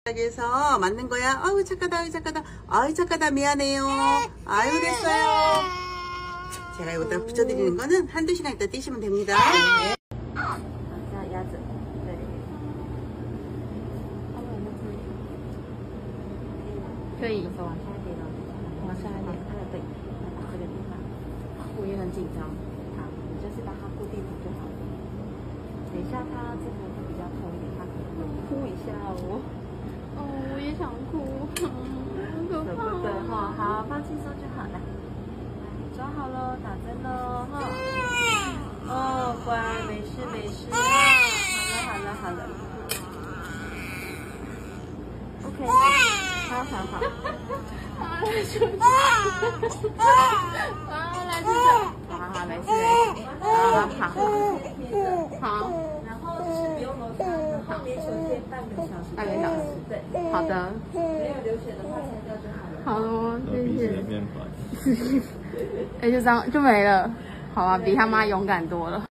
여기서 맞는 거야? 아유 착하다, 아유 착하다, 아유 착하다, 미안해요. 아유 됐어요. 제가 여기다 붙여드리는 거는 한두 시간 있다 띄시면 됩니다. 네. 자, 야즈. 네. 可以手往下一点哦，往下一点，对，这个地方，我也很紧张。好，你就是把它固定住就好了。等一下它这个会比较痛一点，它可能会哭一下哦。哦，我也想哭，可怕。舍不得哈，好，放轻松就好了。抓好了，打针了哈。哦，乖，没事没事。好了好了好了。OK， 好好好。啊，来出去。啊，来这个。好好没事没事。好。好。然后就是不用楼上，后面球垫半个小时。半个小时。对。好的。没有流血的话，拆掉就好了。好哦，谢谢。哎，就这样就没了。好啊，比他妈勇敢多了。